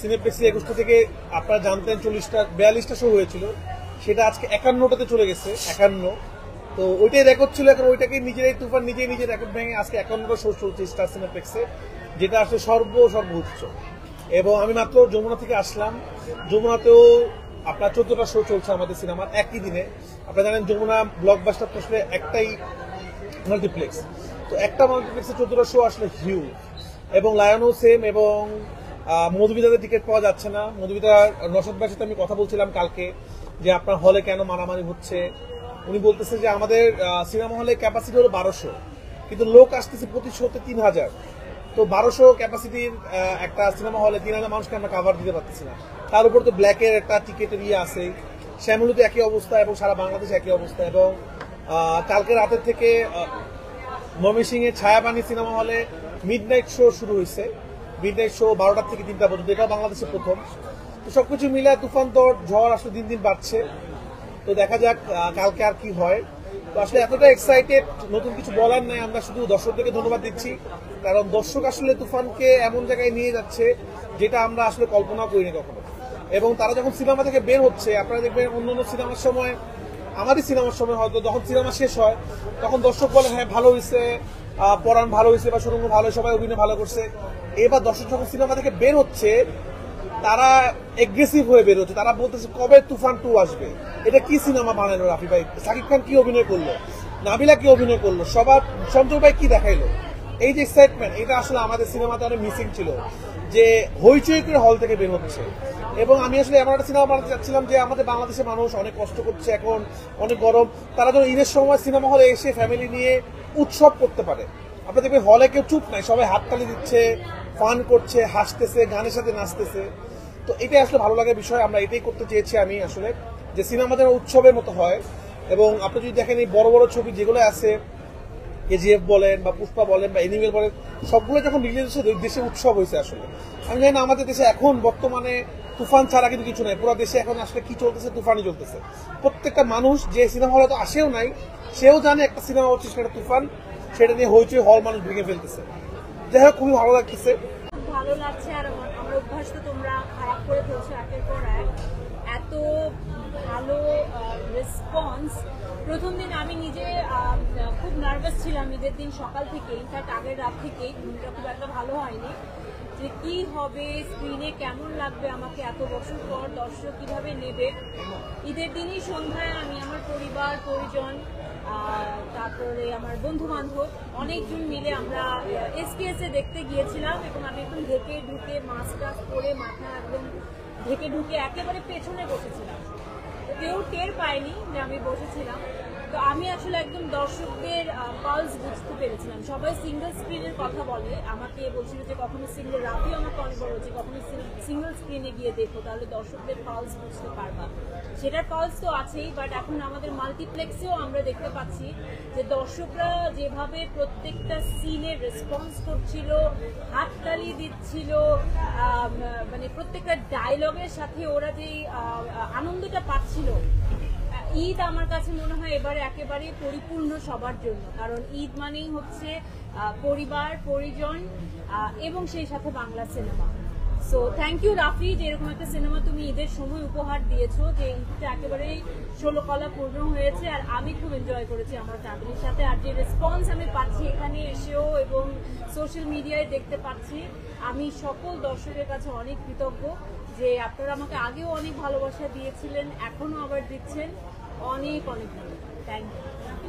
সিনেপ্লেক্সে 21টা থেকে আপনারা জানতেন 42টা শো হয়েছিল, সেটা আজকে 51টাতে চলে গেছে। 51, তো ওইটাই রেকর্ড ছিল। এখন ওইটাকে নিজেরাই তুফান নিজের রেকর্ড ভেঙে আজকে 51টা শো চলছে স্টার সিনেপ্লেক্সে, যেটা আসলে সর্বোচ্চ। এবং আমি মাত্র যমুনা থেকে আসলাম। যমুনাতেও আপনার 14টা শো চলছে আমাদের সিনেমার একই দিনে। আপনারা জানেন যমুনা ব্লকবাস্টার তো আসলে একটাই মাল্টিপ্লেক্স, তো একটা মাল্টিপ্লেক্সে 14টা শো আসলে হিউজ। এবং লায়নও সেম। এবং মধুবিতাতে টিকিট পাওয়া যাচ্ছে না। মধুবিতা নশাদ ভাইয়ের সাথে আমি কথা বলছিলাম কালকে যে আপনার হলে কেন মারামারি হচ্ছে। উনি বলতেছে যে আমাদের সিনেমা হলে ক্যাপাসিটি হলো 1200, কিন্তু লোক আসতেছে প্রতি শোতে 3000। তো 1200 ক্যাপাসিটির একটা সিনেমা হলে 3000 মানুষকে আমরা কাভার দিতে পারতেছি না। তার উপর তো ব্ল্যাকের একটা টিকিটের আছে। শ্যামলীতে একই অবস্থা এবং সারা বাংলাদেশে একই অবস্থা। এবং কালকে রাতের থেকে ময়মনসিংহে ছায়াবাণী সিনেমা হলে মিডনাইট শো শুরু হয়েছে। মিডনাইট শো 12টা থেকে 3টা পর্যন্ত, এটাও বাংলাদেশের প্রথম। তো সবকিছু মিলে তুফান তো ঝড় আসলে দিন দিন বাড়ছে। তো দেখা যাক কালকে আর কি হয়। তো আসলে এতটা এক্সাইটেড, নতুন কিছু বলার নাই। আমরা শুধু দর্শকদেরকে ধন্যবাদ দিচ্ছি, কারণ দর্শক আসলে তুফানকে এমন জায়গায় নিয়ে যাচ্ছে যেটা আমরা আসলে কল্পনাও করিনি কখনো। এবং তারা যখন সিনেমা থেকে বের হচ্ছে, আপনারা দেখবেন অন্যান্য সিনেমার সময়, আমাদের সিনেমার সময় হয়তো যখন সিনেমা শেষ হয় তখন দর্শক বলে হ্যাঁ ভালো হয়েছে, পরাণ ভালো হয়েছে বা সুরঙ্গ ভালো, সবাই অভিনয় ভালো করছে। এবার দর্শক যখন সিনেমা থেকে বের হচ্ছে তারা এগ্রেসিভ হয়ে বের হচ্ছে। তারা বলতেছে কবে তুফান 2 আসবে, এটা কি সিনেমা বানালো রাফি ভাই, শাকিব খান কি অভিনয় করলো, নাবিলা কি অভিনয় করলো, সবার সঞ্জয় ভাই কি দেখাইলো। এই যে এক্সাইটমেন্ট, এটা আসলে আমাদের সিনেমাতে অনেক মিসিং ছিল, যে হইচই করে হল থেকে বের হচ্ছে। এবং আমি আসলে এমন একটা সিনেমা বানাতে চাচ্ছিলাম যে আমাদের বাংলাদেশের মানুষ অনেক কষ্ট করছে, এখন অনেক গরম, তারা যেন ঈদের সময় সিনেমা হলে এসে ফ্যামিলি নিয়ে উৎসব করতে পারে। আপনার দেখবেন হলে কেউ চুপ নাই, সবাই হাততালি দিচ্ছে, ফান করছে, হাসতেছে, গানের সাথে নাচতেছে। তো এটাই আসলে ভালো লাগার বিষয়। আমরা এটাই করতে চেয়েছি আমি আসলে, যে সিনেমা যেন উৎসবের মতো হয়। এবং আপনি যদি দেখেন এই বড় বড় ছবি যেগুলো আছে, কেজিএফ বলেন বা পুষ্পা বলেন বা এনিমেল বলেন, সবগুলো যখন রিলিজ হচ্ছে দেশে উৎসব হয়েছে আসলে। আমি জানি না আমাদের দেশে এখন বর্তমানে তুফান ছাড়া কিন্তু কিছু নাই। পুরো দেশে এখন আসলে কি চলতেছে, তুফানই চলতেছে। প্রত্যেকটা মানুষ যে সিনেমা হলে তো আসেও নাই, সেও জানে একটা সিনেমা হচ্ছে সেটা তুফান, সেটা নিয়ে হইচই হল মানুষ ভেঙে ফেলতেছে। যাই হোক, খুবই ভালো লাগতেছে। ভালো লাগছে। আর আমার অভ্যাস তো তোমরা খারাপ করে ফেলছো একের পর এক। এত ভালো রেসপন্স। প্রথম দিন আমি নিজে খুব নার্ভাস ছিলাম, ঈদের দিন সকাল থেকে, ইনফ্যাক্ট আগের রাত থেকেই। ঘুমটা খুব একটা ভালো হয়নি যে কি হবে, স্ক্রিনে কেমন লাগবে আমাকে, এত বছর পর দর্শক কিভাবে নেবে। ঈদের দিনই সন্ধ্যায় আমি আমার পরিবার পরিজন, তারপরে আমার বন্ধু বান্ধব অনেকজন মিলে আমরা এসকেএস এ দেখতে গিয়েছিলাম। এবং আমি একদম ঢুকে মাস্ক টাস্ক পরে, মাথা একদম ঢুকে একেবারে পেছনে বসেছিলাম। কেউ টের পায়নি যে আমি বসেছিলাম। তো আমি আসলে একদম দর্শকদের পালস বুঝতে পেরেছিলাম। সবাই সিঙ্গেল স্ক্রিনের কথা বলে, আমাকে বলছিল যে কখনো সিঙ্গেল, রাতেও আমাকে অনেক বলেছে কখনো সিঙ্গেল স্ক্রিনে গিয়ে দেখো, তাহলে দর্শকদের পালস বুঝতে পারবা। সেটার পালস তো আছেই, বাট এখন আমাদের মাল্টিপ্লেক্সেও আমরা দেখতে পাচ্ছি যে দর্শকরা যেভাবে প্রত্যেকটা সিনে রেসপন্স করছিল, হাততালি দিচ্ছিল, মানে প্রত্যেকটা ডায়লগের সাথে ওরা যে আনন্দটা পাচ্ছিল। ঈদ আমার কাছে মনে হয় এবারে একেবারে পরিপূর্ণ সবার জন্য, কারণ ঈদ মানেই হচ্ছে পরিবার পরিজন এবং সেই সাথে Bangla cinema. So thank you Rafi, যে এরকম একটা সিনেমা তুমি ঈদের সময় উপহার দিয়েছো, যে ঈদটা একেবারেই 16 কলা পূর্ণ হয়েছে। আর আমি খুব এনজয় করেছি আমার ফ্যামিলির সাথে। আর যে রেসপন্স আমি পাচ্ছি এখানে এসেও এবং সোশ্যাল মিডিয়ায় দেখতে পাচ্ছি, আমি সকল দর্শকের কাছে অনেক কৃতজ্ঞ যে আপনারা আমাকে আগেও অনেক ভালোবাসা দিয়েছিলেন, এখনো আবার দিচ্ছেন। অনেক অনেক ভালো, থ্যাংক ইউ।